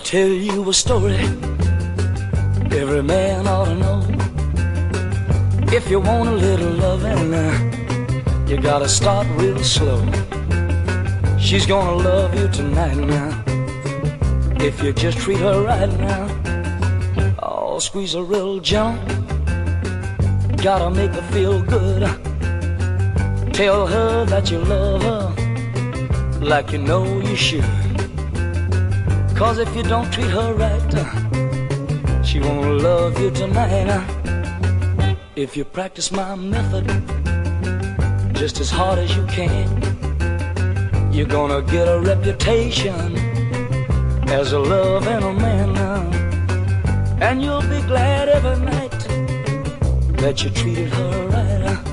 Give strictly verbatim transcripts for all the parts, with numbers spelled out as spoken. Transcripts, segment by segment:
tell you a story every man ought to know. If you want a little loving, uh, you gotta start real slow. She's gonna love you tonight now, if you just treat her right now. Oh, squeeze her real gentle, gotta make her feel good. Tell her that you love her like you know you should. Cause if you don't treat her right, uh, she won't love you tonight. uh. If you practice my method just as hard as you can, you're gonna get a reputation as a loving a man now. And you'll be glad every night that you treated her right. uh.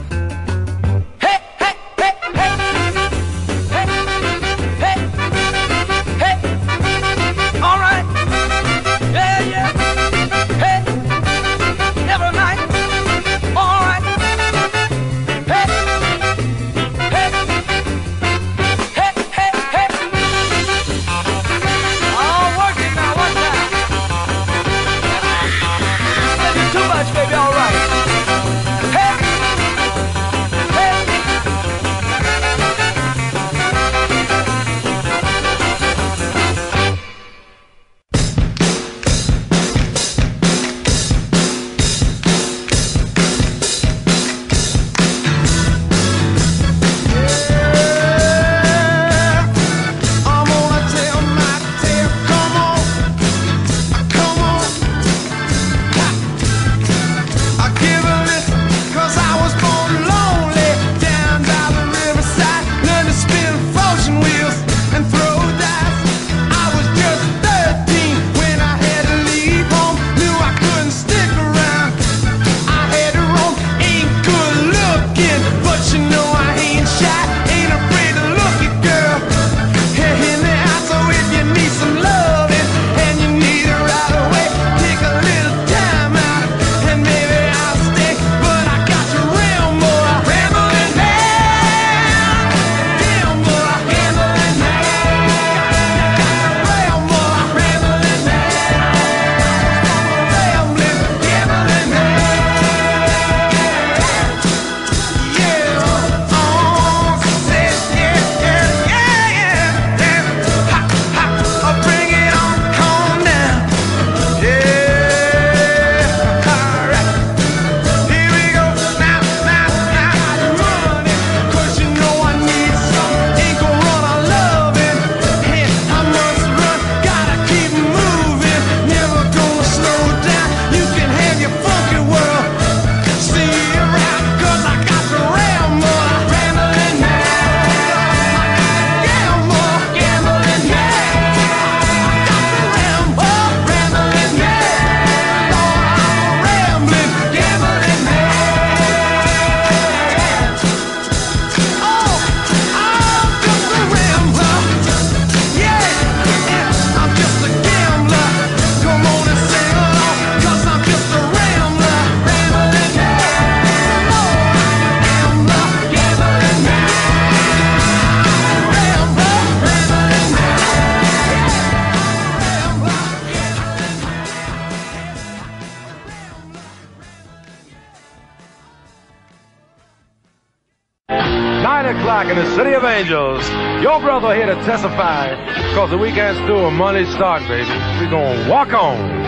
In the City of Angels, your brother here to testify, because the weekend's through and Monday's starting, baby. We're gonna walk on.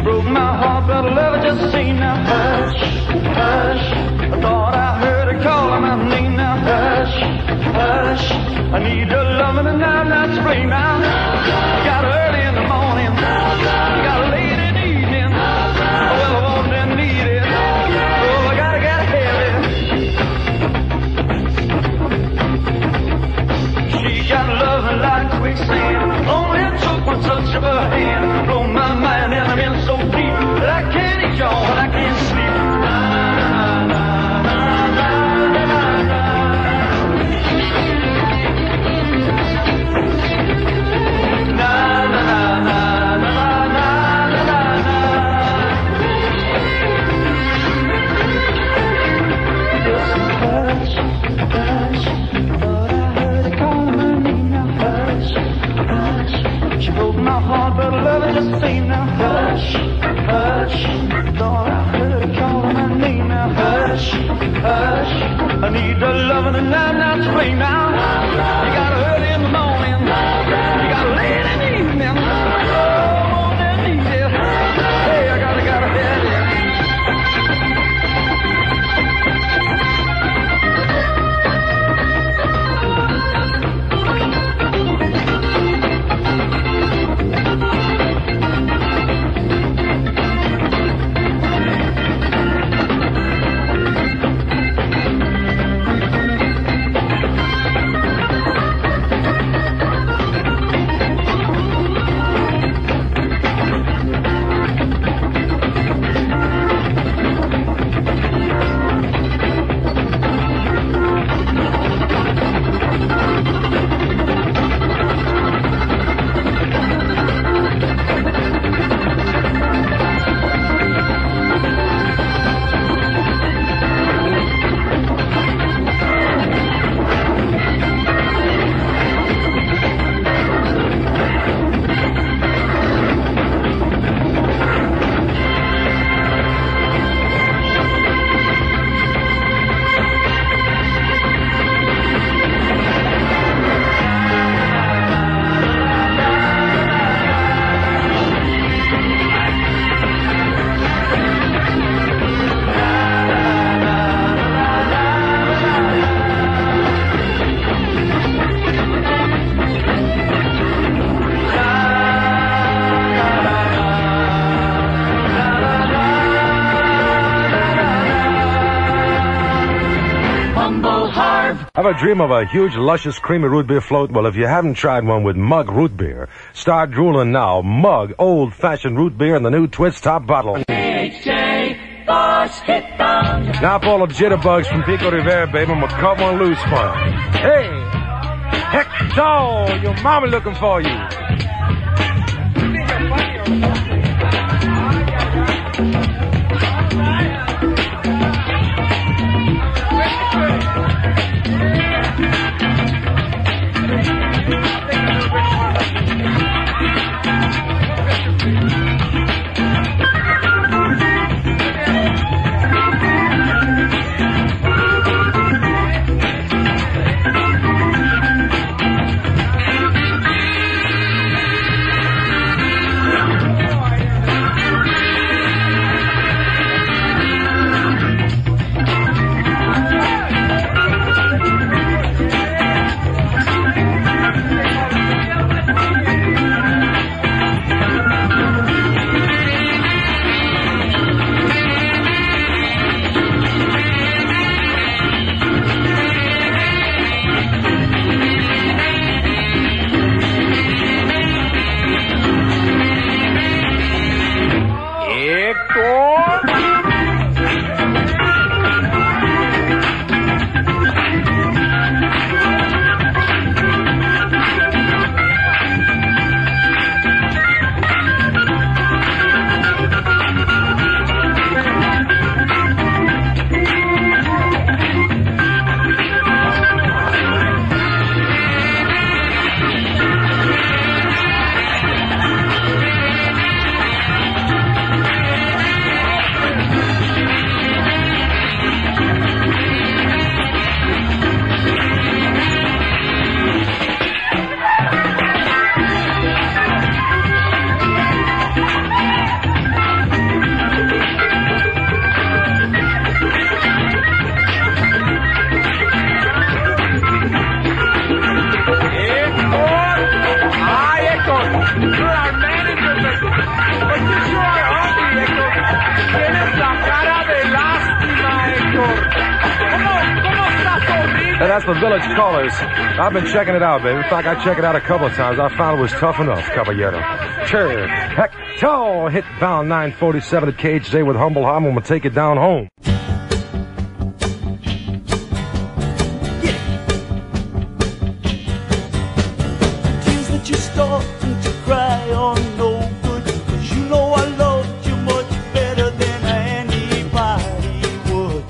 broke my heart, but love just seen now. Hush, hush, I thought I heard her calling my name now. Hush, hush, I need your loving and I'm not spring now. You got early in the morning, you got late in the evening. Well, I want and need it, oh, I gotta gotta have it. She got loving like quicksand, only it took one touch of her hand. Blow my mind and I'm in so deep that I can't eat y'all and I can't sleep. Na, na, na, na, na, na, na. Na, na, na, na, na, na, na, na, na. Hush, hush, thought I heard her calling my name now. Hush, hush, she broke my heart, but love it just ain't now. Hush, hush, thought I heard her calling my name now. Hush, hush, I need the loving and I'm not to blame now. You got early in the morning, you got late in the evening. Oh, that need it. Hey, I gotta, gotta have it. Ever dream of a huge, luscious, creamy root beer float? Well, if you haven't tried one with Mug Root Beer, start drooling now. Mug old-fashioned root beer in the new Twist Top bottle. H J Boss hit them. Now for all the jitterbugs from Pico Rivera, baby, I'm gonna cut one loose for you. Hey, Hector, your mama looking for you. You're our manager, but you sure are ugly, Héctor. Tienes la cara de lástima, Héctor. ¿Cómo, cómo estás horrible? And that's the Village Colors. I've been checking it out, baby. In fact, I checked it out a couple of times. I found it was tough enough, Caballero. Sure. Heck, toe hit bound nine forty-seven at K H J with Humble Hom. I'm gonna take it down home. Tears that you starting to cry are no good, 'cause you know I loved you much better than anybody would,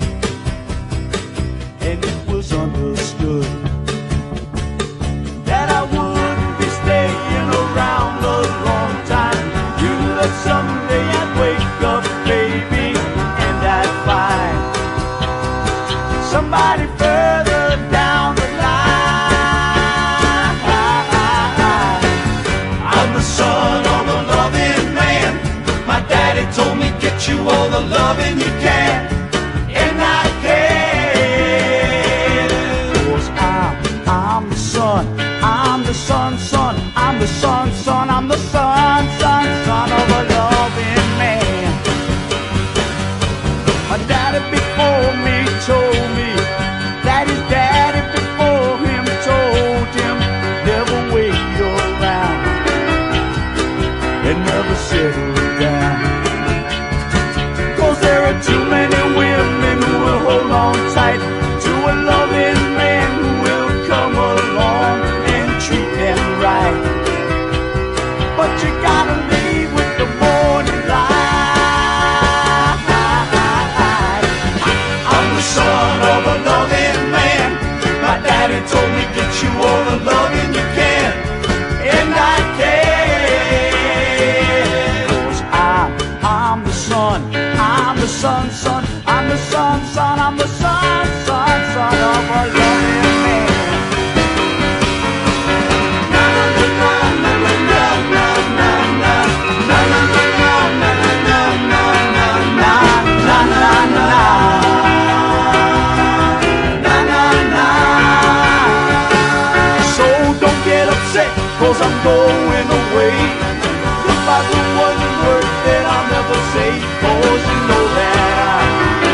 and it was understood that I wouldn't be staying around a long time. You knew that someday I'd wake up, baby, and I'd find somebody further down the line. I'm the son of a loving man. My daddy told me get you all the loving you can, and I can. 'Cause I'm, I'm the son, I'm the son, son, I'm the son, son, I'm the son, son, son of a loving man. My daddy before me told me that his daddy before him told him never wait around and never settle down. 'Cause there are too many women who will hold on tight to a loving man who will come along and treat them right. But you gotta leave with the morning light. I'm the son of a loving man. My daddy told me get you all the loving you can, and I can. 'Cause I'm, I'm the son, I'm the son, son, I'm the son, son, I'm the son, son, son of a loving man. Na na na na na na na na na na na na na na na na na. So don't get upset, 'cause I'm going away. If I do one word that I'll never say, 'cause you know that I'm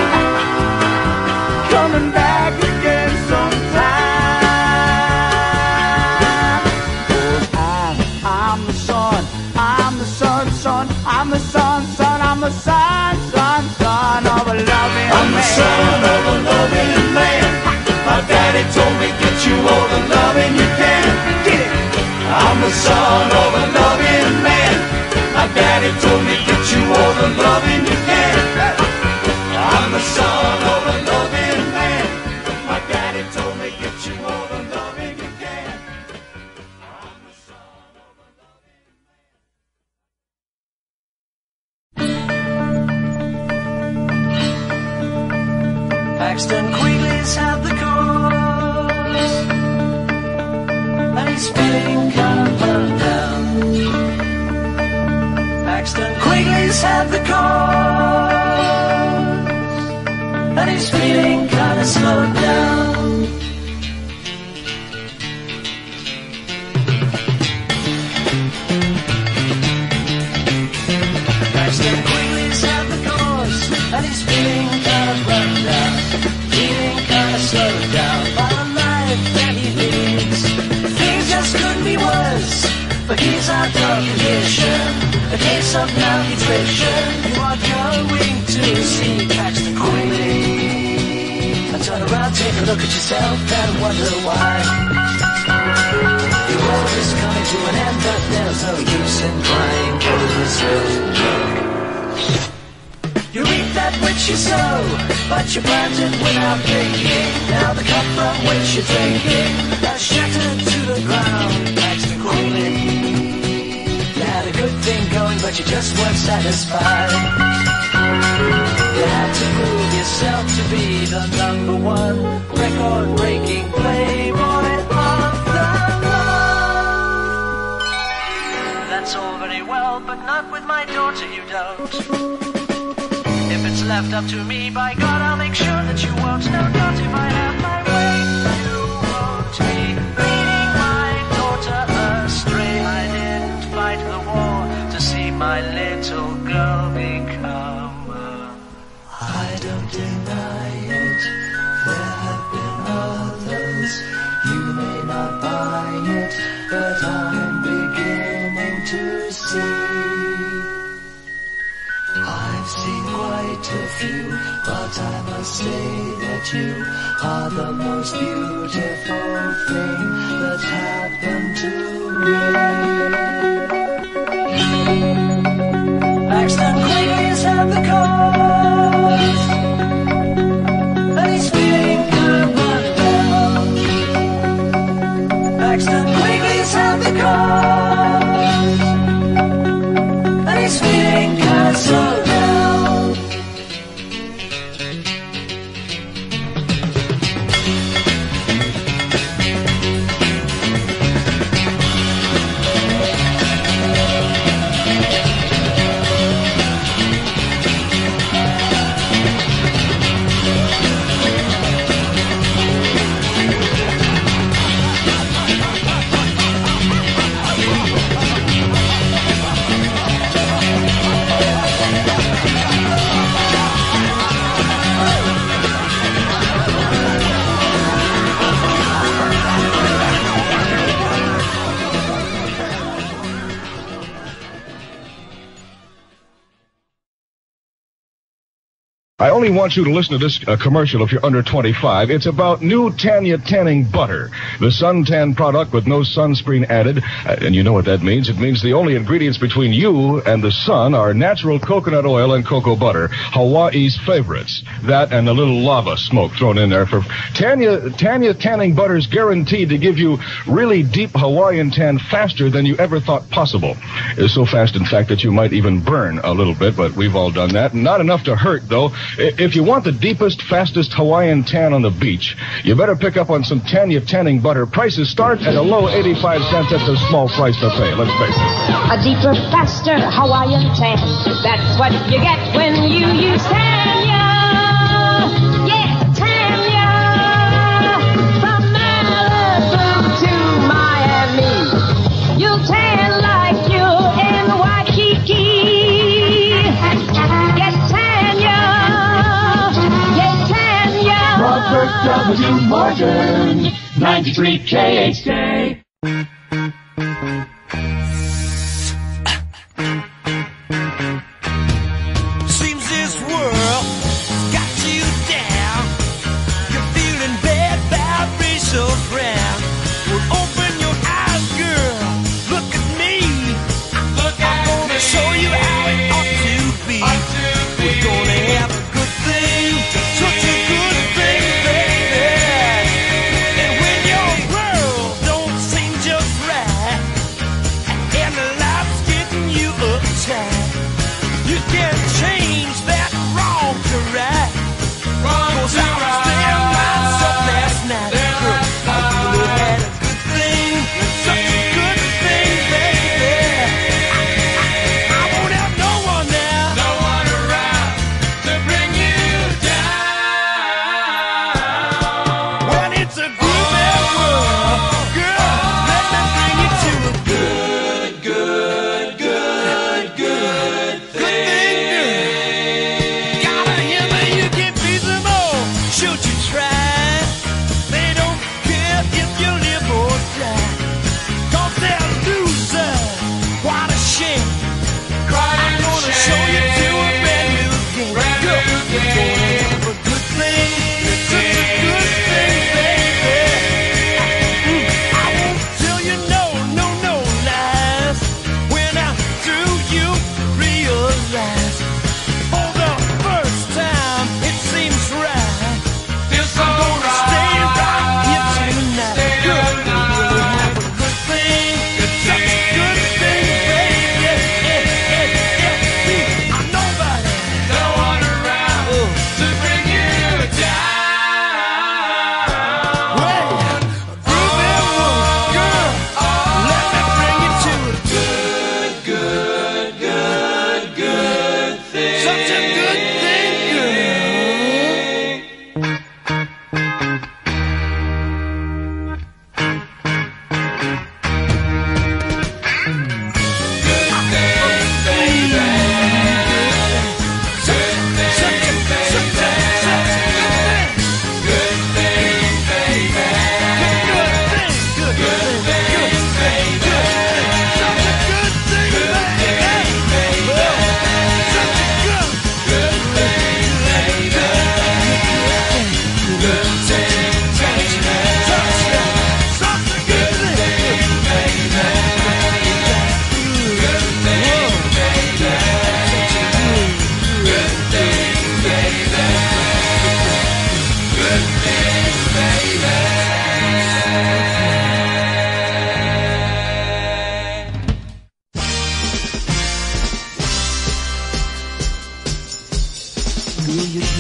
coming back again sometime. 'Cause I'm, I'm the son, I'm the son, son, I'm the son, son, I'm the son, son, son of a loving man. I'm the son of a loving man. My daddy told me get you all the loving you can. Get it. I'm the son of a loving man. My daddy told me get you all the loving you can. I'm the son of a loving man. My daddy told me get you all the loving you can. I'm the son of a loving man. Paxton Quigley's had the cause, and he's feeling kind of run down. Paxton Quigley's had the cause, and he's feeling kind of slowed down. Paxton Quigley's had the cause, and he's feeling kind of run down. Feeling kind of slowed down by the life that he leads. Things just couldn't be worse, but he's out of condition. A case of malnutrition. You are going to see Paxton Quigley, and turn around, take a look at yourself and wonder why. Your world is coming to an end, but there's no use in crying, 'cause you reap that which you sow, but you plant it without thinking. Now the cup from which you're drinking has shattered to the ground. Paxton Quigley, you had a good thing going, but you just weren't satisfied. You had to prove yourself to be the number one record-breaking playboy of the world. That's all very well, but not with my daughter, you don't. If it's left up to me, by God, I'll make sure that you won't. No, not if I have my way. You won't be leading my daughter astray. I didn't find my little girl become a... I don't deny it, there have been others. You may not buy it, but I'm beginning to see. I've seen quite a few, but I must say that you are the most beautiful thing that's happened to me. Paxton Quigley's had the cause, and he's feeling good but well. Paxton Quigley's had the cause, and he's feeling kind of so well. I only want you to listen to this uh, commercial if you're under twenty-five. It's about new Tanya tanning butter, the suntan product with no sunscreen added. Uh, and you know what that means. It means the only ingredients between you and the sun are natural coconut oil and cocoa butter, Hawaii's favorites. That and a little lava smoke thrown in there. For Tanya, Tanya tanning butter is guaranteed to give you really deep Hawaiian tan faster than you ever thought possible. It's so fast, in fact, that you might even burn a little bit, but we've all done that. Not enough to hurt, though. If you want the deepest, fastest Hawaiian tan on the beach, you better pick up on some Tanya tanning butter. Prices start at a low eighty-five cents. That's a small price to pay, let's face it. A deeper, faster Hawaiian tan. That's what you get when you use Tanya. Yeah, Tanya. From Malibu to Miami. You'll tan like you're in Waikiki. Get Tanya. Get Tanya. Robert W. Morgan, ninety-three K H J. Seems this world got you down. You're feeling bad vibrations round. Well, open your eyes, girl. Look at me. Look I'm at gonna me. Show you how it ought to be. Ought to be. We're gonna have a good thing. Such a good thing, baby. And when your world don't seem just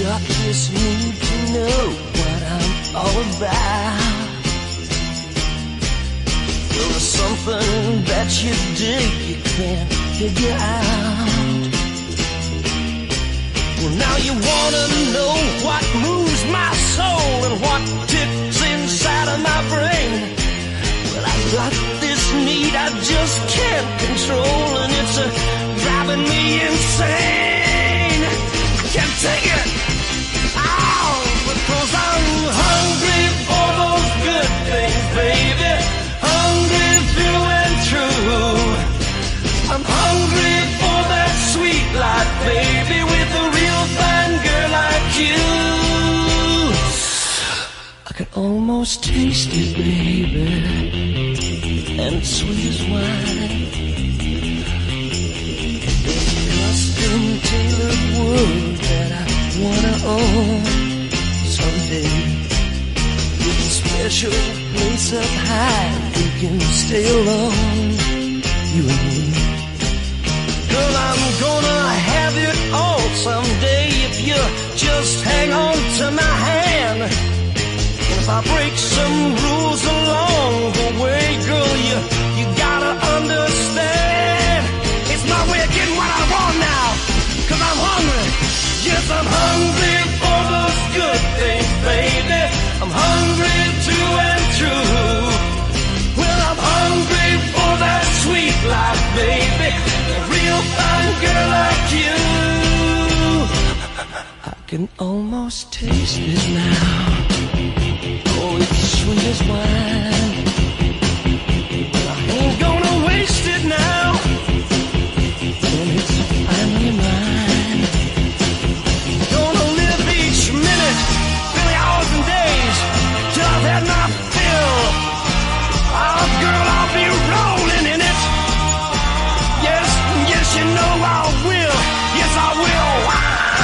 I just need to know what I'm all about. Well, there's something that you dig you can't figure out. Well, now you wanna know what moves my soul and what ticks inside of my brain. Well, I've got this need I just can't control, and it's uh, driving me insane. I can't take it. Ow, because I'm hungry for those good things, baby. Hungry through and through. I'm hungry for that sweet life, baby, with a real fine girl like you. I can almost taste it, baby, and it's sweet as wine. There's a custom-tailored world that I wanna own someday, with a special place up high we can stay alone, you and me. Girl, I'm gonna have it all someday if you just hang on to my hand. And if I break some rules along the way, girl, you, you gotta understand. It's my way of getting what I want now, cause I'm hungry. Yes, I'm hungry for those good things, baby. I'm hungry through and through. Well, I'm hungry for that sweet life, baby. A real fine girl like you. I can almost taste it now. Oh, it's sweet as wine. But I ain't gonna waste it now. When it's finally mine. Gonna live each minute, really hours and days, till I've had my fill. Oh, girl, I'll be rolling in it. Yes, yes, you know I will. Yes, I will. Wow.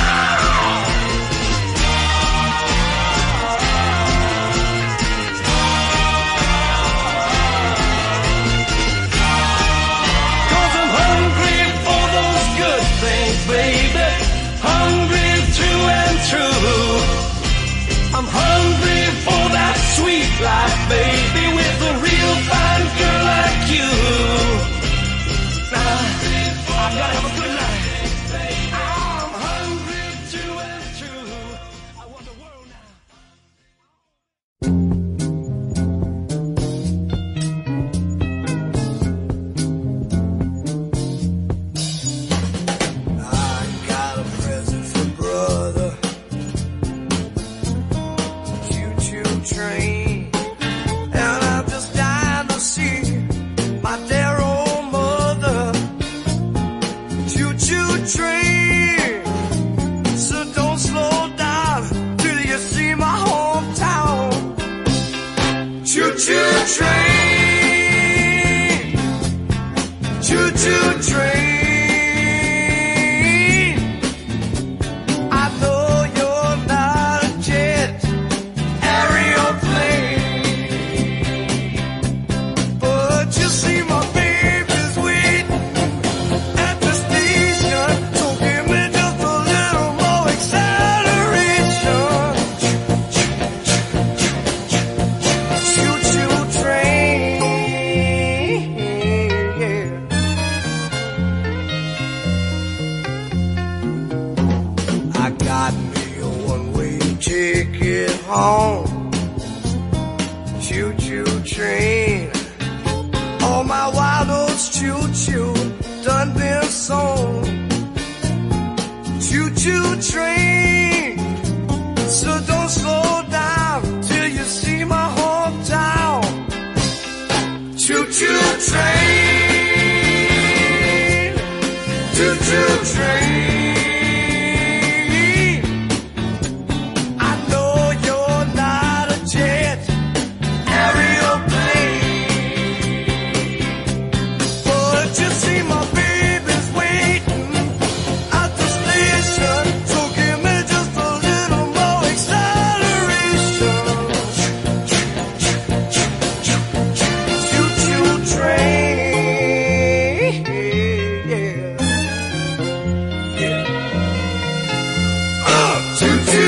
Cause I'm hungry for those good things, baby. Hungry through and through. I'm hungry for that sweet life, baby, with a real fine girl like you. Now, I gotta have a good night. I'm hungry through and through. I want the world now. I got a present for brother. Choo-choo train. And I'm just dying to see my dear old mother. Choo-choo train. So don't slow down till you see my hometown. Choo-choo train. Choo-choo train. I know you're not a jet aeroplane, but you see my baby's waiting at the station, so give me just a little more acceleration. Choo-choo train, yeah. I got me a one-way ticket home. Choo-choo train. All my wild oats choo-choo done been sown. Choo-choo train. So don't slow down till you see my hometown. Choo-choo train. Choo-choo train. I know you're not a jet aeroplane, but you see my baby's waiting at the station, so give me just a little more acceleration. Choo-choo train, yeah, yeah. Uh, choo-choo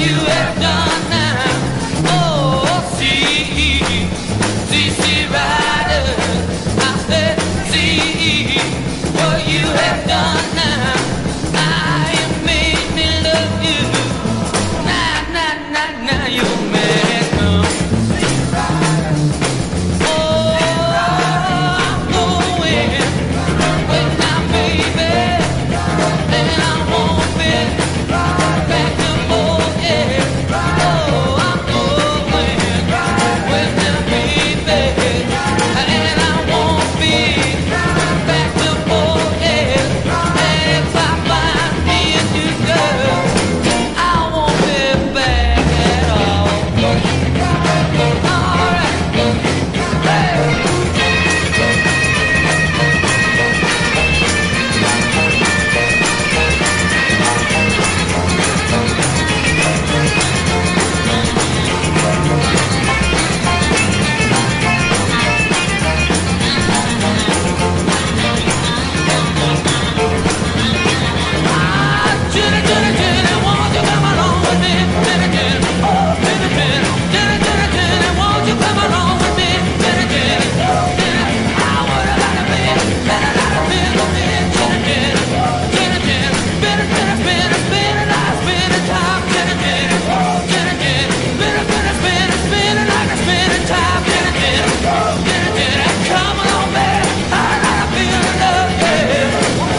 you have done now. Oh, see, see, see, rider. I said, see what you have done now. Now you made me love you. Now, now, now, now you made come. Oh, I'm going with my baby, and I won't be back to more, yeah. Oh, I'm going with my baby, and I won't be back to more, yeah. And if I find me a new girl, I won't be back at all. All right. Hey. Jenny, Jenny, Jenny, won't you come along with me? Jenny, Jenny, oh, Jenny, Jenny, Jenny, Jenny, Jenny, won't you come along with me? Jenny, Jenny, Jenny, I would have liked to be, better like a bit of me. Jenny, Jenny, Jenny, Jenny, better, better, better, better, like spinning top. Jenny, Jenny, Jenny, Jenny, better, better, better, spinning like a spinning top. Jenny, Jenny, Jenny, Jenny, come along, baby, I like to feel the love, yeah.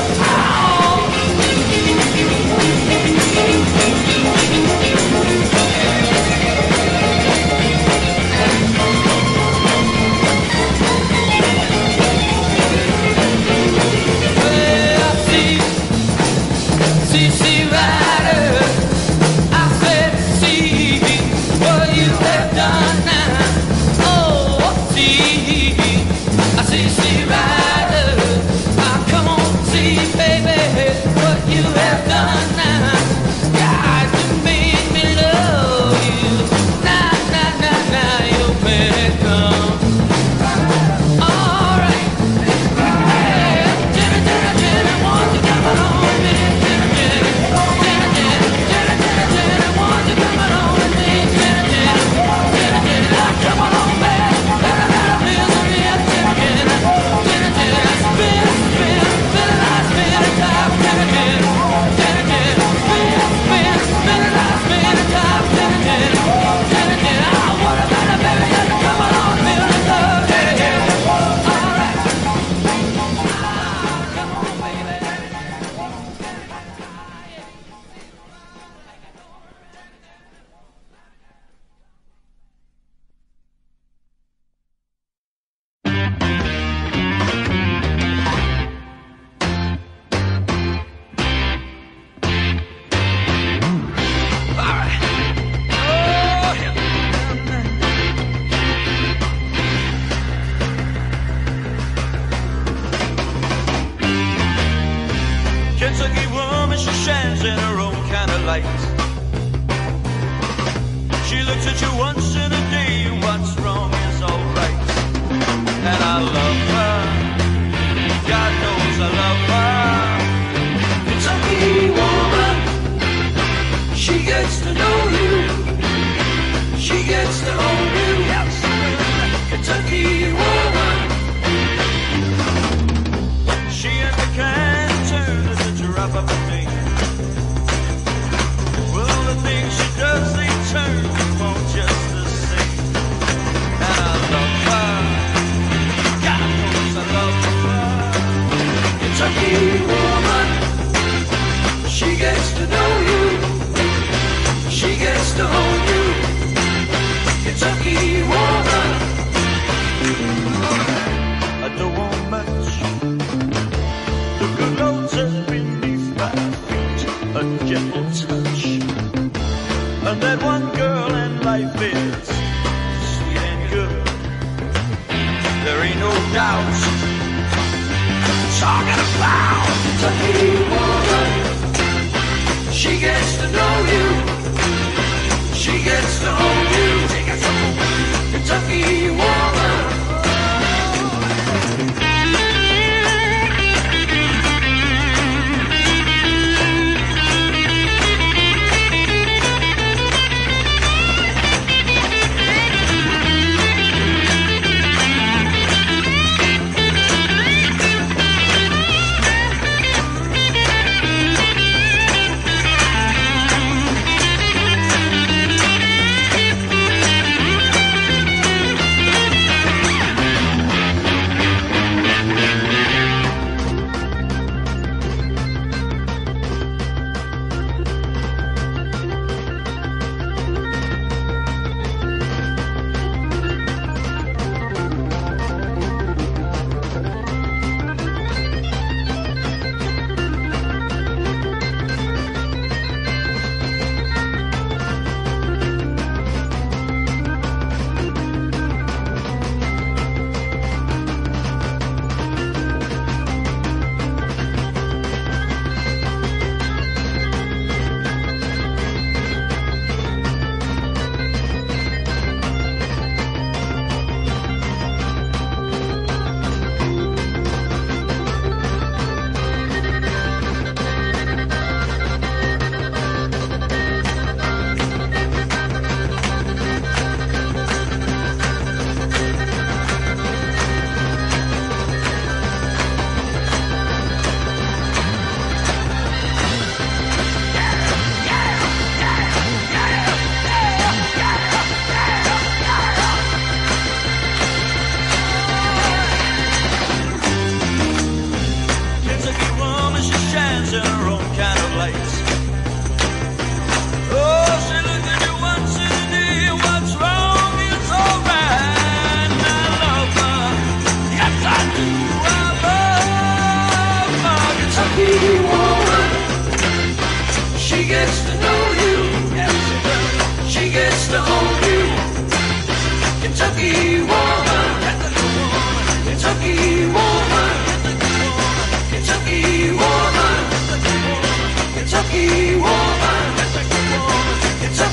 Well, see, see, see, rider. I said, see what you have done now. Oh, see, I see, see, rider. Ah, come on, see, baby, what you have done now. God, you made me love you. Now, now, now, now, you may come. All right. Hey, Jenny, Jenny, Jenny, won't you come along with me? Jenny, Jenny, Jenny, Jenny, Jenny, Jenny, Jenny, won't you come along with me? Jenny, Jenny, Jenny, Jenny, ah, come along, baby. Let her, let her feel the real. Jenny, Jenny, Jenny, Jenny, spin, spin, spin it like spin it top. Jenny, Jenny, Jenny, Jenny, spin, spin, spin it like spin it top. Jenny, Jenny, Jenny, Jenny, I wanna let her, baby, let her come along, feel the love. Jenny, Jenny, all right. Ah, come on, baby. Kentucky woman, she shines in her own kind of light. She looks at you once in a day, and what's wrong is alright. And I love her, God knows I love her. Kentucky woman, she gets to know you, she gets to own you. Yes, Kentucky woman, she and the kind turn as a drop of a thing. Well, the things she does, they turn you on just the same. And I love her, God knows I love her. Kentucky woman, she gets to know you, she gets to own you. Kentucky woman, I don't want much. The good Lord says beneath my feet, a gentle touch. And that one girl in life is sweet and good. There ain't no doubt. Talking about Kentucky woman, she gets to know you, she gets to own you. Take it from Kentucky woman.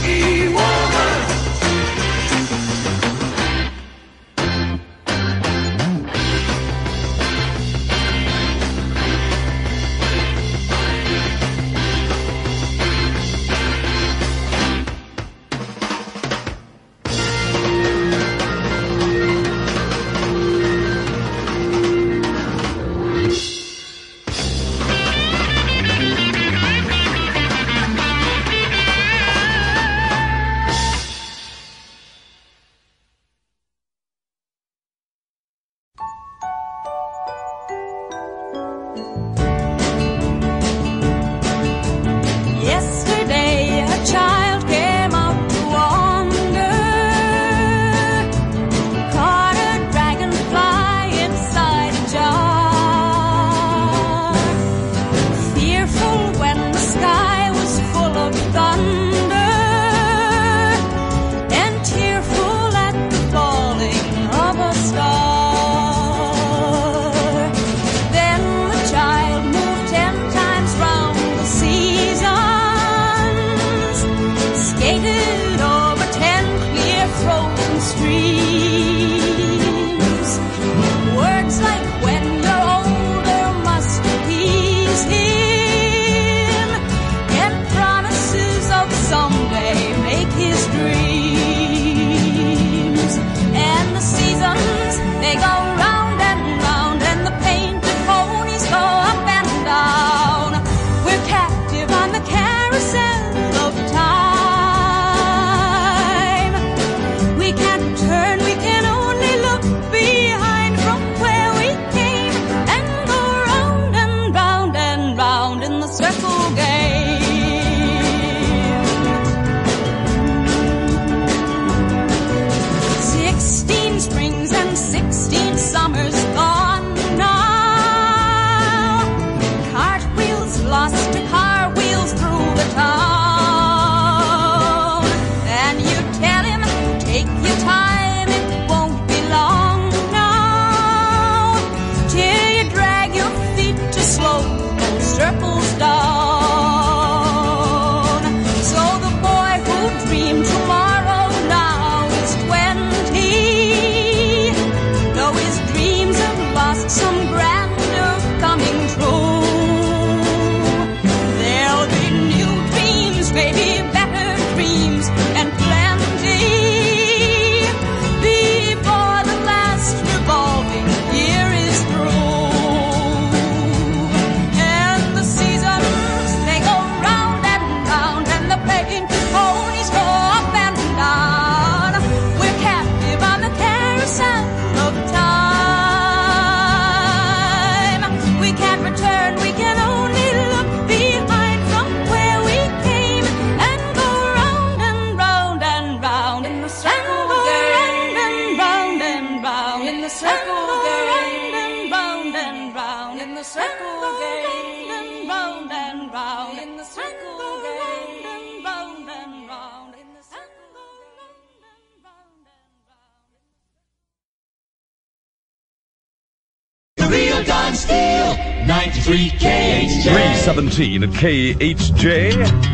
Real Don Steele, ninety-three K H J. three seventeen at K H J.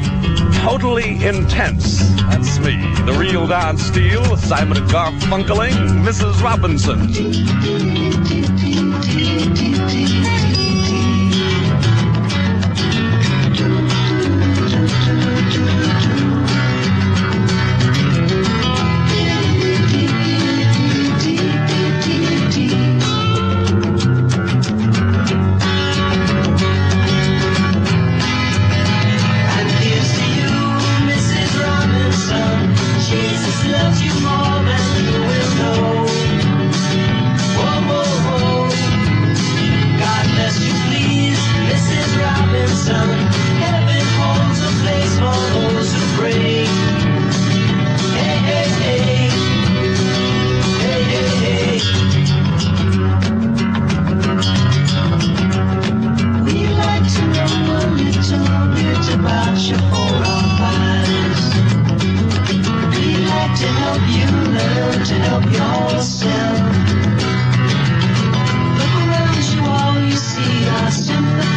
Totally intense. That's me, the real Don Steele, Simon and Garfunkeling, Missus Robinson.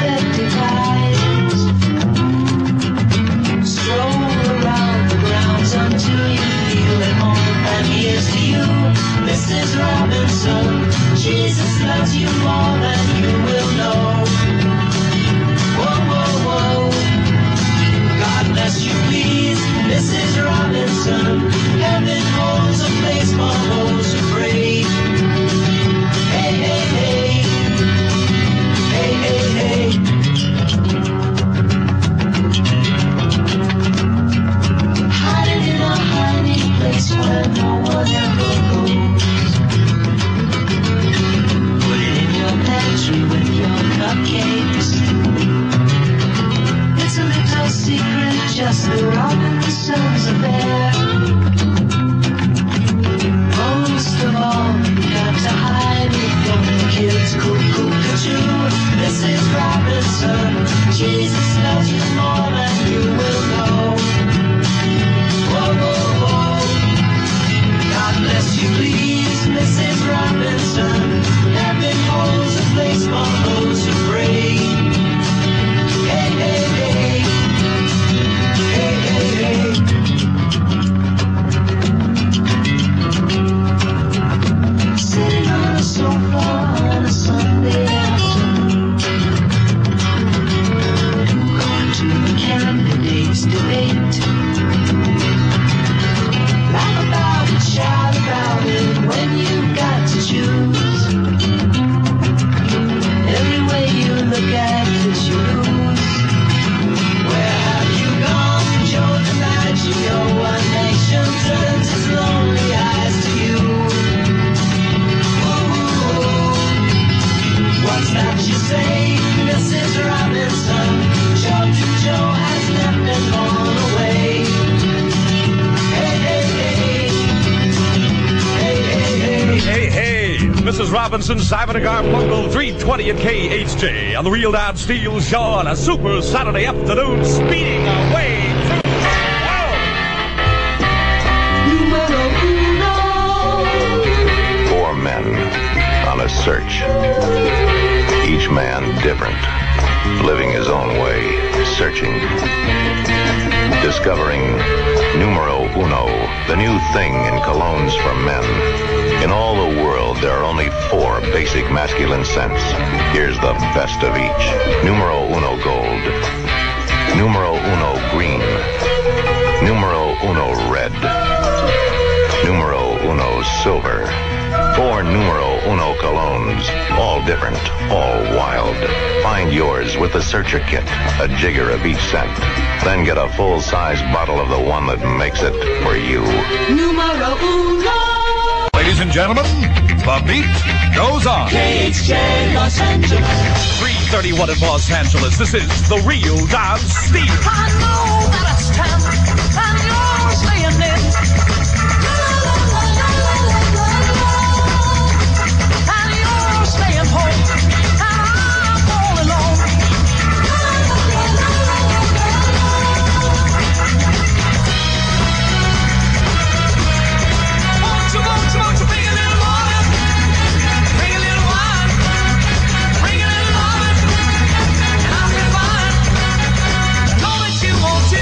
Stroll around the grounds Here's to you, Missus Robinson. Jesus loves you more than you will know. Whoa, whoa, whoa. God bless you, please, Missus Robinson. Heaven holds a place for those who pray. Hey, hey, hey. Hey, hey, hey. Hiding in a hiding place where no one ever goes. Put it in your pantry with your cupcakes. It's a little secret, just the Robinsons are there. Most of all, you got to hide it from the kids. Cuckoo, cuckoo, Missus Robinson. Jesus loves you more than you will know. Whoa, whoa, whoa. God bless you, please, Missus Robinson. Heaven holds a place for those who pray. Hey, hey, hey. Hey, hey, hey. Sitting on a sofa on a Sunday afternoon, going to the candidates' debate. Laugh about it, shout about it when you've got to choose. Every way you look at it, you lose. Where have you gone, Joe DiMaggio? One nation turns its lonely eyes to you. What's that you say, Missus Robinson? Joe to Joe has left and gone away. Hey, hey, hey. Hey, hey, hey. Hey, hey, Missus Robinson, Simon and Garfunkel, three twenty at K H J on the Real Don Steele Show on a super Saturday afternoon, speeding away through. Four men on a search. Each man different, living his own way, searching, discovering numero uno, the new thing in colognes for men. In all the world, there are only four basic masculine scents. Here's the best of each. Numero uno gold, numero uno green, numero uno red, numero uno silver. Four numero uno colognes, all different, all wild. Find yours with the Searcher Kit, a jigger of each scent. Then get a full-size bottle of the one that makes it for you. Numero uno. Ladies and gentlemen, the beat goes on. K H J Los Angeles. three thirty-one in Los Angeles. This is the Real Don Steele. I know that it's time, and you're staying in. And you're staying home, and I'm all alone. Won't you, won't you, won't you bring a little wine? Bring a little wine. Bring a little wine. And I'll be fine. Know that you won't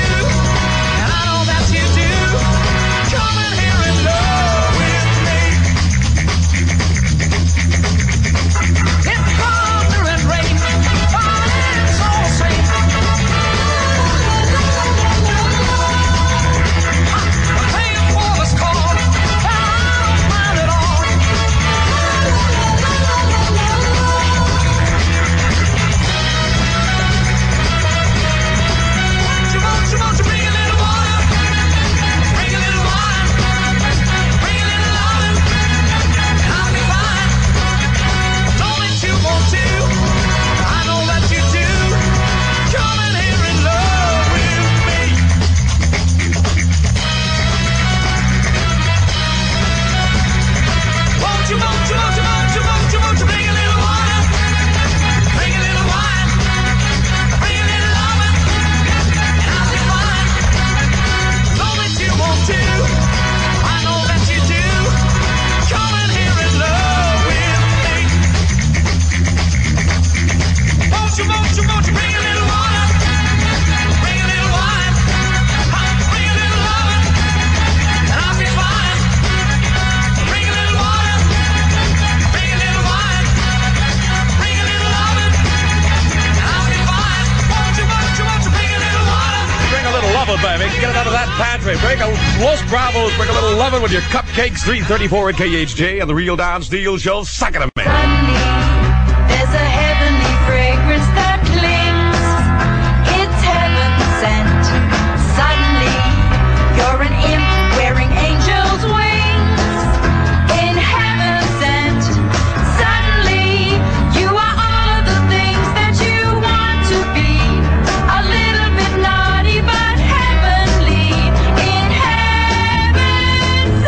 Get it out of that pantry. Break a Los Bravos. Break a little lovin' with your cupcakes. three thirty-four at K H J and the Real Don Steele Show. Suck it a minute. There's a heavenly fragrance that clings. It's heaven sent. Suddenly, you're an imp wearing angel's wings. In heaven sent. Suddenly, you are all of the things that you want to be. A little bit naughty, but heavenly. In heaven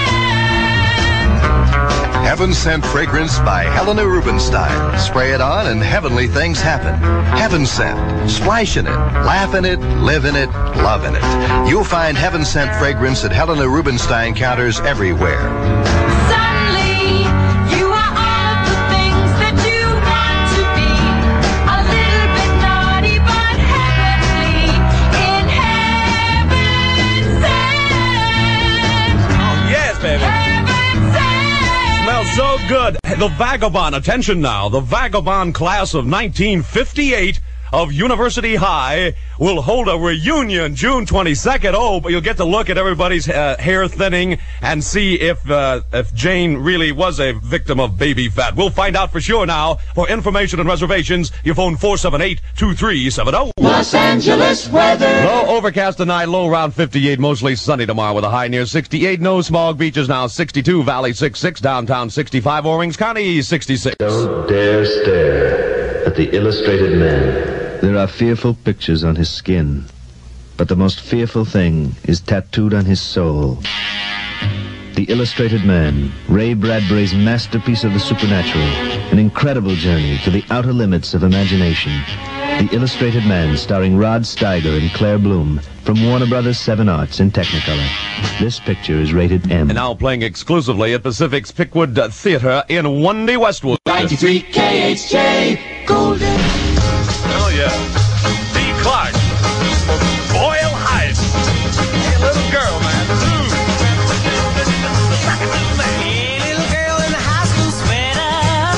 sent. Heaven Scent Fragrance by Helena Rubinstein. Spray it on and heavenly things happen. Heaven Scent. Splash in it, laugh in it, live in it, love in it. You'll find Heaven Scent Fragrance at Helena Rubinstein counters everywhere. Suddenly, you are all of the things that you want to be. A little bit naughty, but heavenly. In heaven sent. Oh, yes, baby. Heaven sent. Smells so good. The Vagabond, attention now, the Vagabond class of nineteen fifty-eight of University High will hold a reunion June twenty-second. Oh, but you'll get to look at everybody's uh, hair thinning and see if uh, if Jane really was a victim of baby fat. We'll find out for sure now. For information and reservations, you phone four seven eight, two three seven zero. Los Angeles weather. Low overcast tonight, low around fifty-eight, mostly sunny tomorrow with a high near sixty-eight. No smog. Beaches now sixty-two, Valley sixty-six, downtown sixty-five, Orange County sixty-six. Don't dare stare at the illustrated man. There are fearful pictures on his skin, but the most fearful thing is tattooed on his soul. The Illustrated Man, Ray Bradbury's masterpiece of the supernatural, an incredible journey to the outer limits of imagination. The Illustrated Man, starring Rod Steiger and Claire Bloom, from Warner Brothers Seven Arts in Technicolor. This picture is rated M. And now playing exclusively at Pacific's Pickwood Theater in Wendy Westwood. ninety-three K H J Golden. Oh, yeah. D. Clark. Boyle Heights. Hey, little girl, man. Ooh. Hey, little girl in the high school sweater.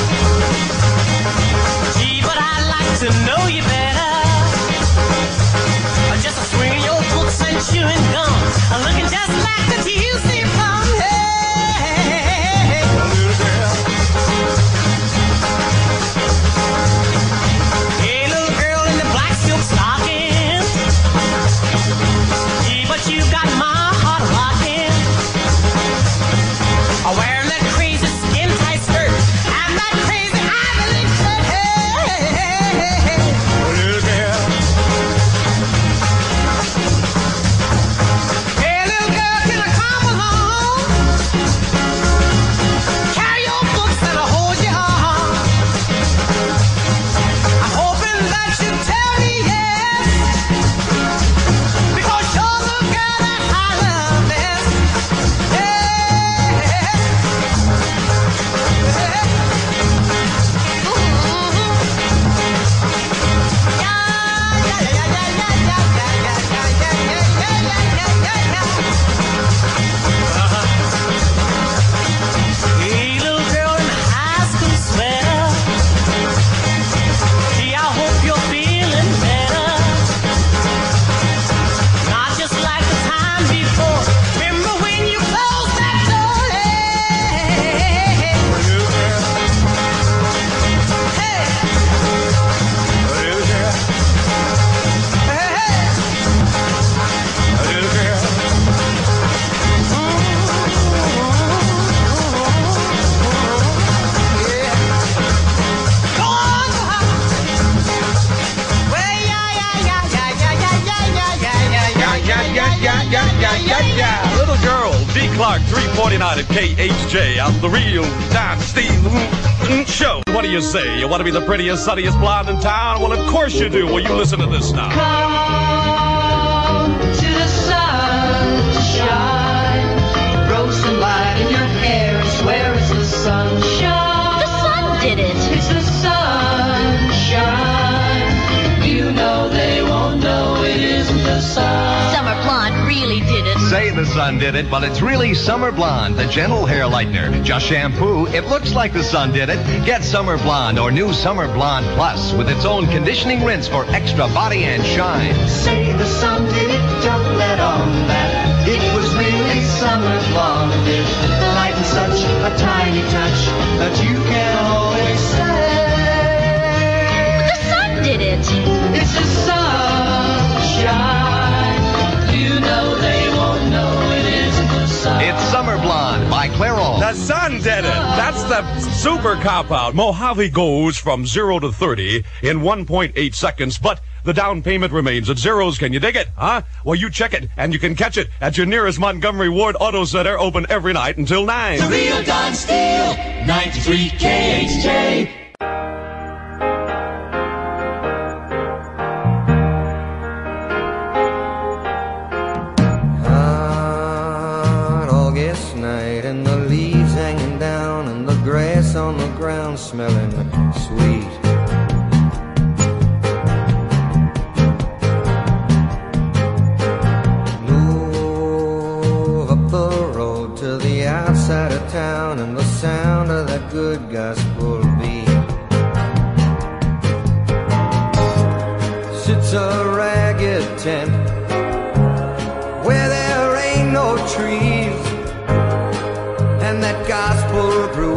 Gee, but I'd like to know you better. Just a swing of your books and chewing gum. Looking just like the T U C plum. Hey, little girl. Hey, little girl in the black silk stocking. Gee, but you got my heart rocking. Wearing that crazy skin tight skirt and that crazy Ivy League shirt. Hey, hey, hey, hey, little girl. Hey, little girl, can I come along? Carry your books and I'll hold your arm. I'm hoping that you tell me yes, because you're the girl that I love best. Hey, little girl in a high school sweater. Gee, I hope you're feeling better. Not just like the time before. Remember when you closed that door? Hey, little girl. Hey, little girl. Hey, little girl. Go on, go on. Well, yeah, yeah, yeah, yeah, yeah, yeah, yeah, yeah, yeah, Yeah, yeah, yeah, yeah, yeah, yeah, yeah, yeah. Little girl, D. Clark, three forty-nine at K H J on the Real Don Steele Show. What do you say? You want to be the prettiest, sunniest blonde in town? Well, of course you do. Well, you listen to this now. Come to the sunshine. Throw some light in your hair and swear it's the sunshine. The sun did it. It's the sunshine. You know they won't know it isn't the sun. Summer Blonde really did it. Say the sun did it, but it's really Summer Blonde, the gentle hair lightener. Just shampoo, it looks like the sun did it. Get Summer Blonde or new Summer Blonde Plus with its own conditioning rinse for extra body and shine. Say the sun did it, don't let on that. It was really Summer Blonde. It lightened such a tiny touch that you can always say The sun did it. it's the sunshine. You know they won't know it isn't the sun. It's Summer Blonde by Clairol. The sun did it. That's the super cop-out. Mojave goes from zero to thirty in one point eight seconds, but the down payment remains at zeros. Can you dig it? Huh? Well, you check it, and you can catch it at your nearest Montgomery Ward Auto Center, open every night until nine. The real Don Steele, ninety-three K H J. Hot August night and the leaves hanging down and the grass on the ground smelling sweet. Move up the road to the outside of town and the sound of that good gospel beat. Sits a ragged tent where there ain't no trees, and that gospel group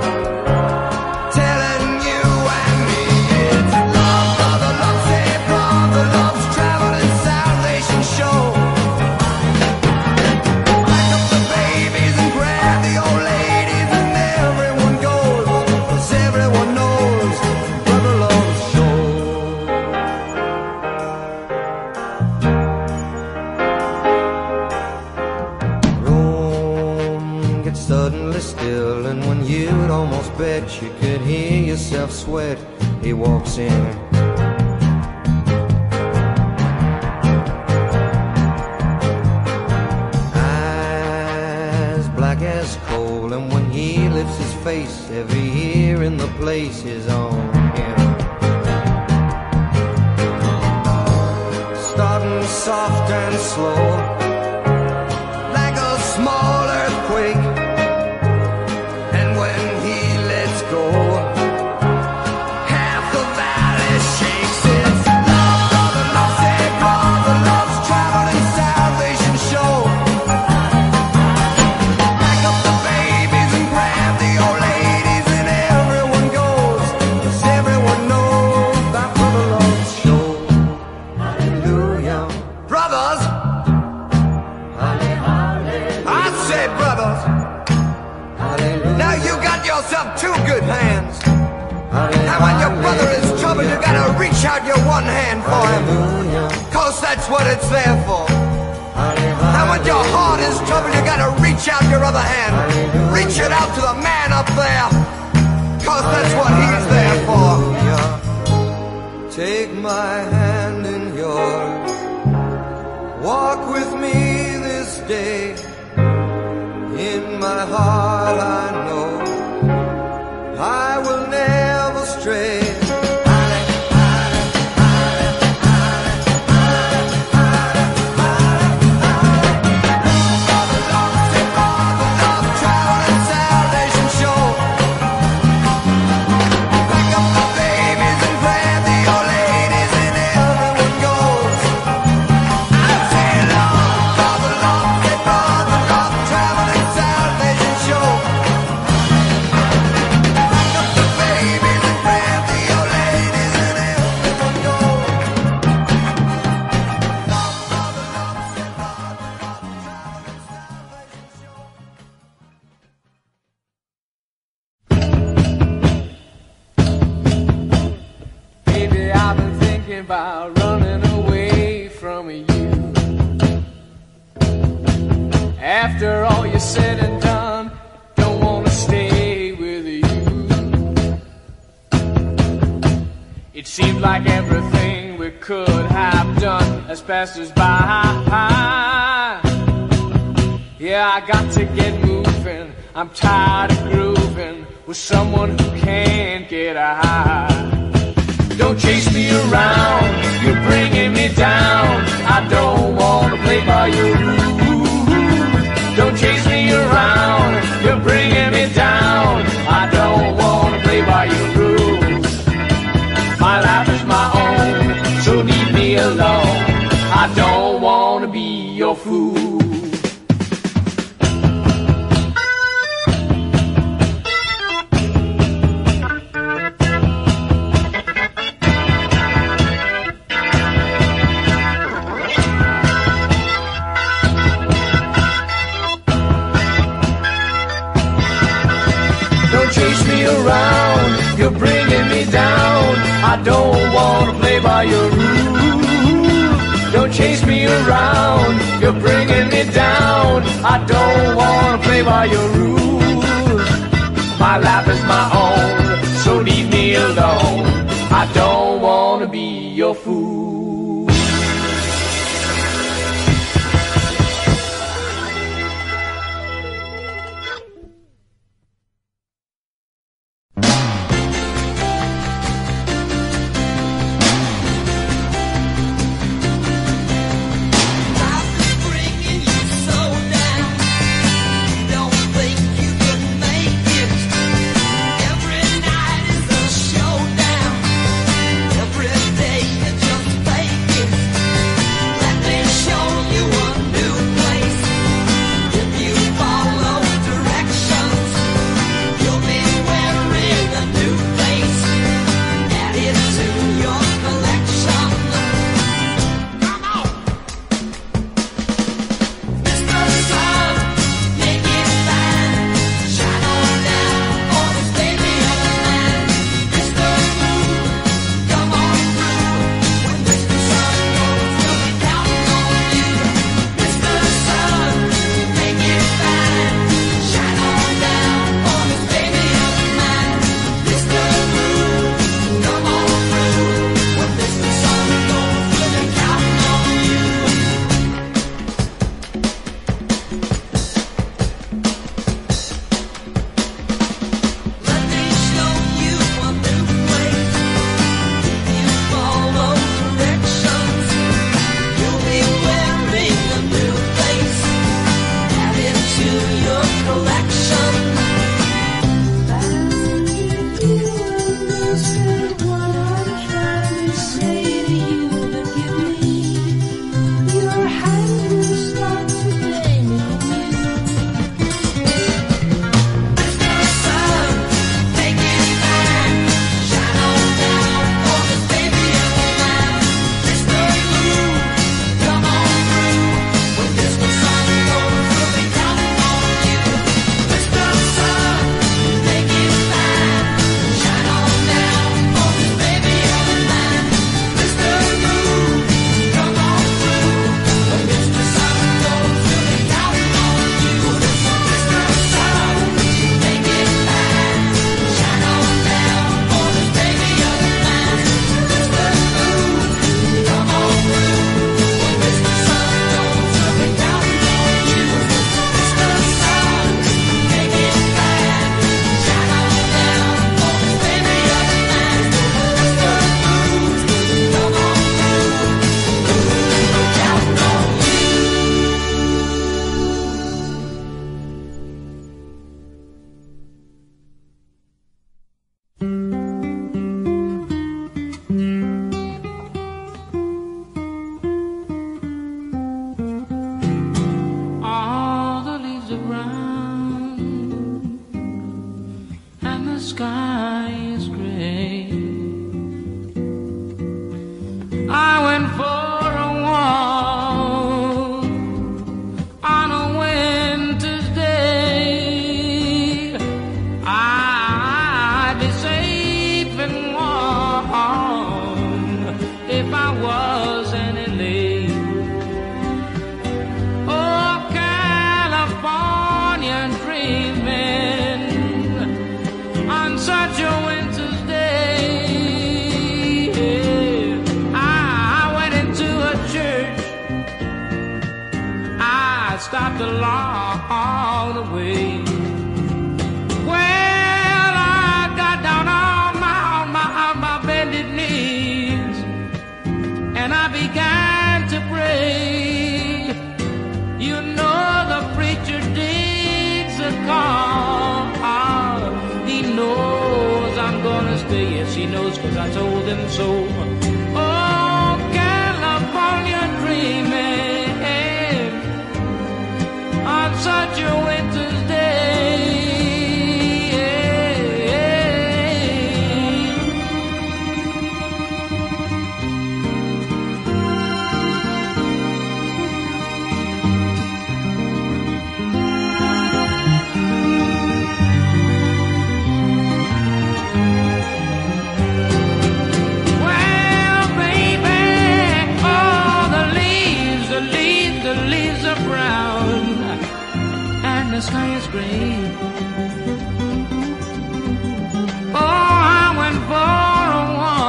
telling you and me it's love, brother, love, say brother, love's traveling salvation show. Pack up the babies and grab the old ladies and everyone goes, 'cause everyone knows brother loves show. Room gets suddenly still, and when you'd almost bet you could hear yourself sweat, he walks in. Eyes black as coal, and when he lifts his face, every ear in the place is on him. Starting soft and slow, like a small earthquake, and when he lets go, half the valley shakes. It's love, brother, love, say brother, love's traveling salvation show. Pack up the babies and grab the old ladies and everyone goes, 'cause everyone knows that brother loves show. Hallelujah. Brothers, I say brothers, now you got yourself two good hands. And when your brother is trouble, you gotta reach out your one hand for him, 'cause that's what it's there for. And when your heart is trouble, you gotta reach out your other hand. Reach it out to the man up there, 'cause that's what he's there for. Take my hand in yours, walk with me this day. In my heart I know I will never stray. Traveling salvation show. Pack up the babies and grab the old ladies and everyone goes. I say love, brother, love, say brother, love, traveling salvation show. Pack up the babies and grab the old ladies and everyone goes. Baby, I've been thinking about running away from you. After all you said and done, don't wanna stay with you. It seemed like everything we could have done has passed us by. Yeah, I got to get moving. I'm tired of grooving with someone who can't get a high. Don't chase me around, you're bringing me down. I don't wanna play by your rules. I don't wanna play by your rules. Don't chase me around, you're bringing me down. I don't wanna play by your rules. My life is my own, so leave me alone. I don't wanna be your fool. Stopped along the way. Well, I got down on my, on my, on my bended knees, and I began to pray. You know the preacher digs a call. He knows I'm gonna stay. Yes, he knows, 'cause I told him so. Oh, California dreaming on such a winter's day. the sky is gray. Oh, I went for a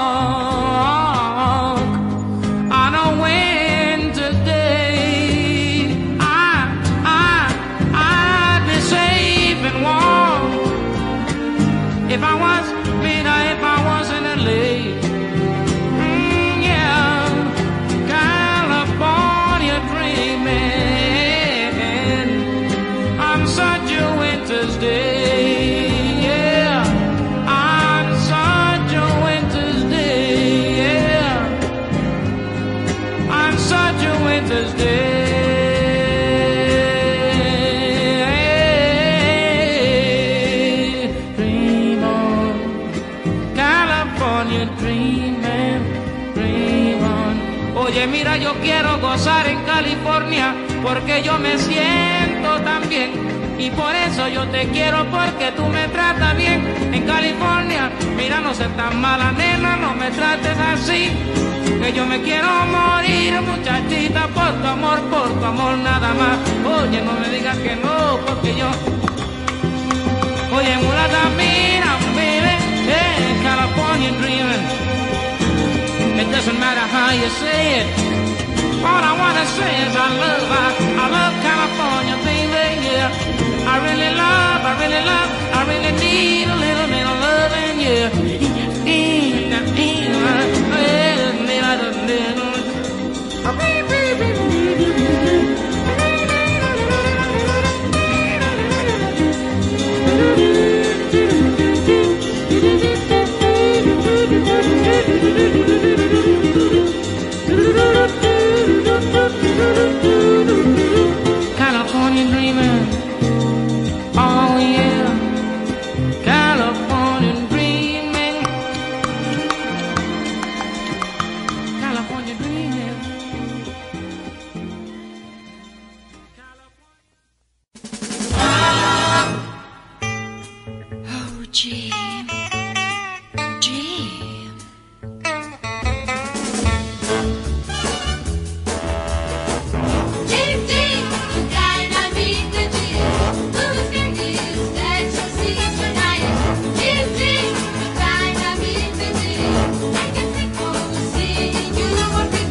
walk on a winter day. I, I, I'd be safe and warm if I was, if I wasn't late. Mm, yeah, California dreaming on such a winter's day. Yeah, on such a winter's day. Yeah, on such a winter's day. Dream on, California dreaming, dream on. Oye, mira, yo quiero gozar en California porque yo me siento tan bien. Y por eso yo te quiero porque tú me tratas bien. En California, mira, no seas tan mala, nena, no me trates así. Que yo me quiero morir, muchachita, por tu amor, por tu amor nada más. Oye, no me digas que no, porque yo... Oye, mulata, mira, baby, hey, California dreaming. It doesn't matter how you say it. All I wanna say is I love, I, I love California, baby, yeah. I really love, I really love, I really need a little bit of loving, yeah. California dreaming, oh yeah, California dreaming, California dreaming. Oh, Jim, Jim. Jim, Jim, the dynamite Jim. Whose name is that you see tonight? Jim, Jim, the dynamite Jim. I can think of seeing you walking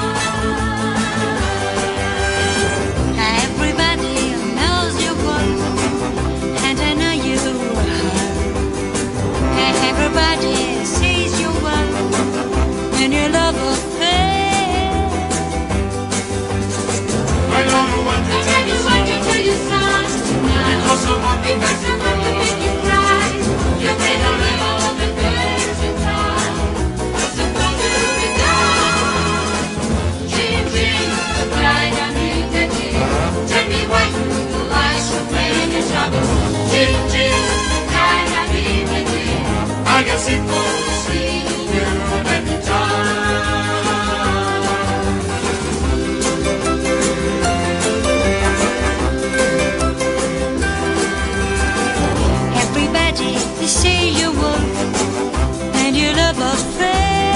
around. Everybody knows you want, and I know you are. Everybody sees you well, and your love affair. I don't know what to I tell you what to tell you, son. Because I want to Because I want to make you cry. You made a little of the things in time. What's the point to be done? Jim, Jim, the bride I need the Jim. Tell me why you lies for playing your trouble. Jim, Jim, the bride I need the Jim. I guess it goes See you every time. Everybody, they say you would, and your love affair.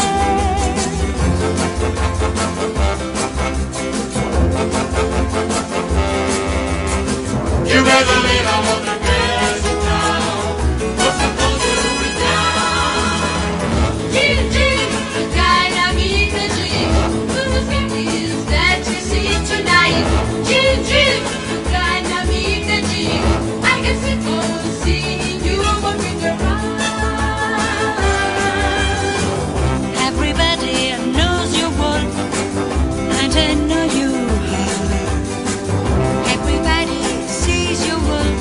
You better leave all of the girls in town. What's the point to be done? Jim, Jim, the dynamite Jim. Whose name is that you see tonight? Jim, Jim, the dynamite Jim. I can see for seeing you walking around. Everybody knows you want, and I know you are. Everybody sees you want,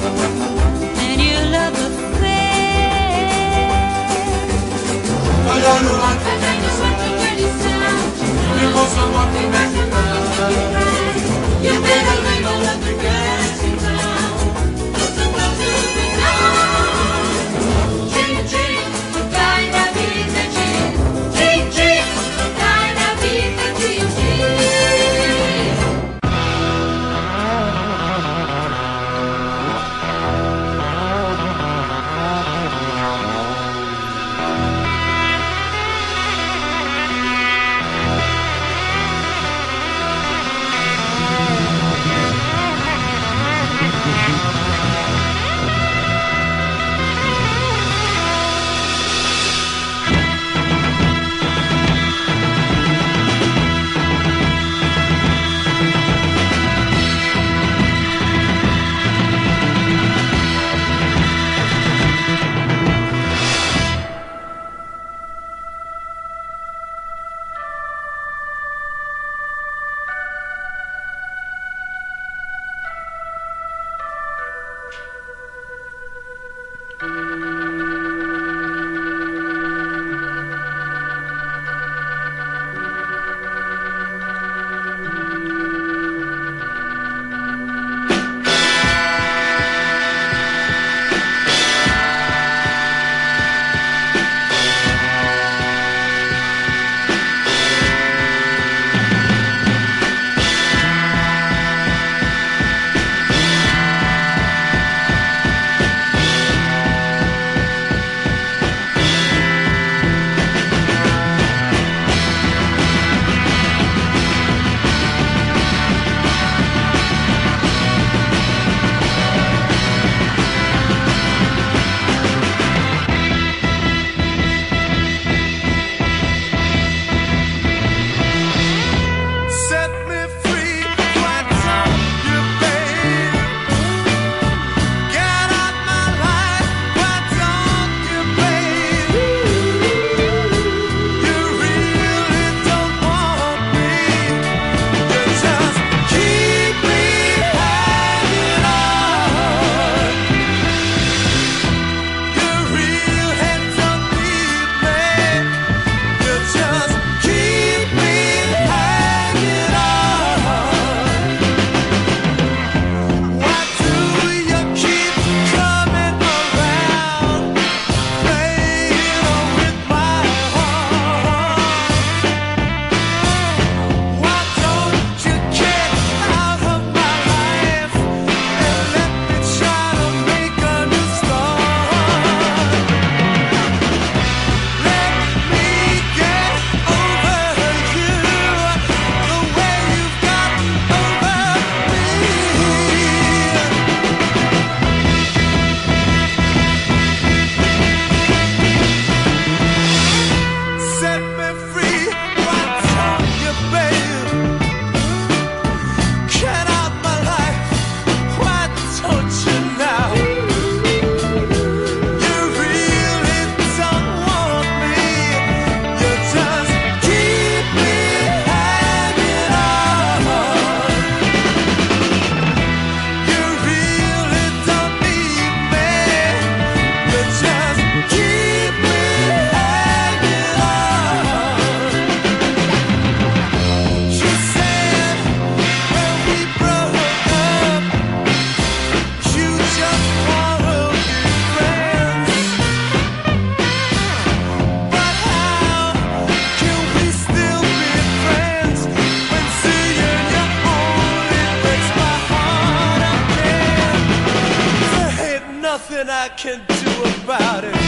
nothing I can do about it.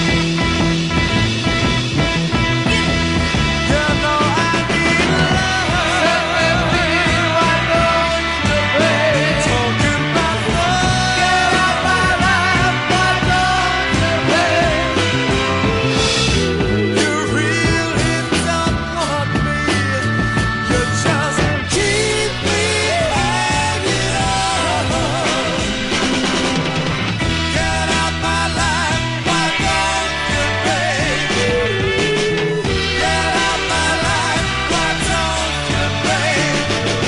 You know I need love. Set me free, why don't you, babe? Talking about love. Get out my life, why don't you, babe? You really don't want me. You just keep me hanging on. Get out my life, why don't you, baby? Get out my life, why don't you, baby?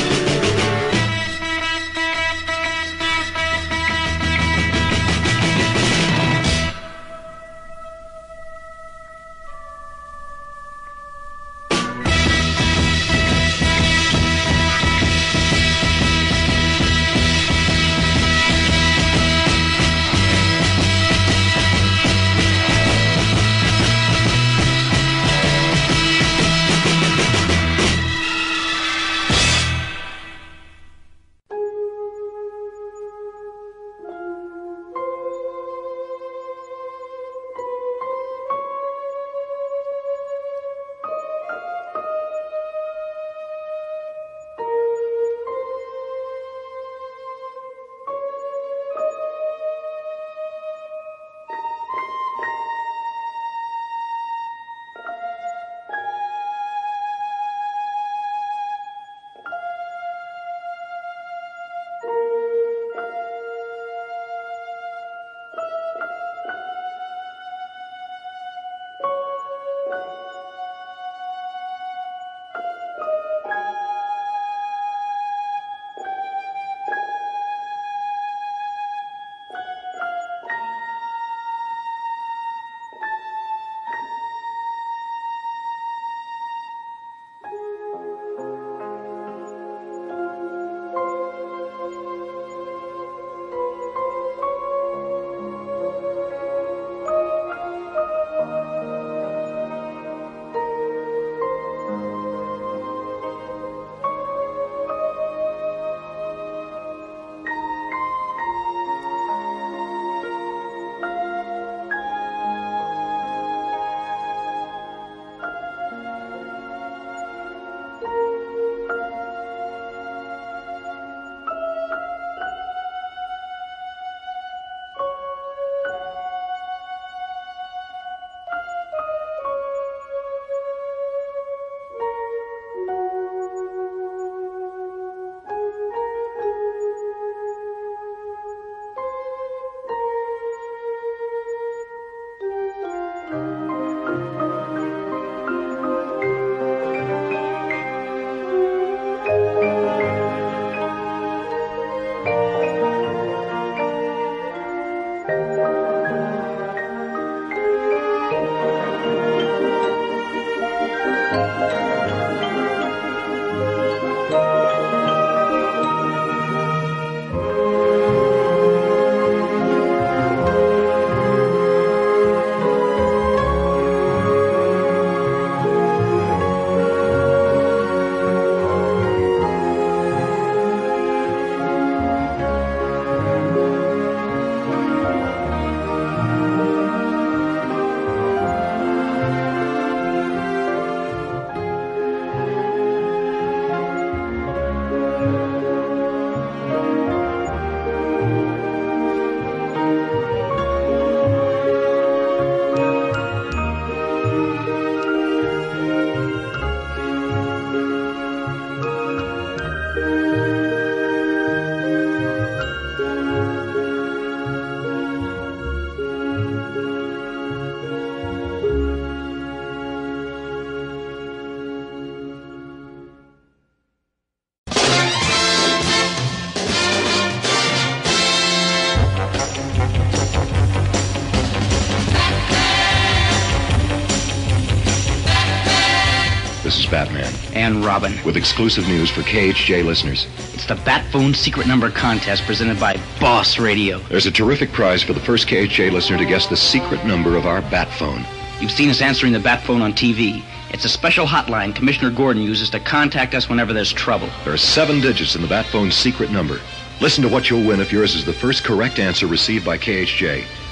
This is Batman. And Robin. With exclusive news for K H J listeners. It's the Bat Phone Secret Number Contest presented by Boss Radio. There's a terrific prize for the first K H J listener to guess the secret number of our Bat Phone. You've seen us answering the Bat Phone on T V. It's a special hotline Commissioner Gordon uses to contact us whenever there's trouble. There are seven digits in the Bat Phone's secret number. Listen to what you'll win if yours is the first correct answer received by K H J.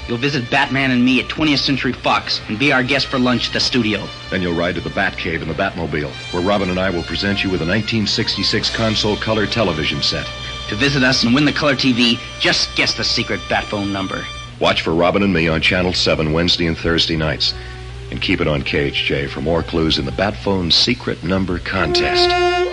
You'll visit Batman and me at twentieth Century Fox and be our guest for lunch at the studio. Then you'll ride to the Batcave in the Batmobile, where Robin and I will present you with a nineteen sixty-six console color television set. To visit us and win the color T V, just guess the secret bat phone number. Watch for Robin and me on Channel seven Wednesday and Thursday nights. And keep it on K H J for more clues in the Bat Phone Secret Number Contest.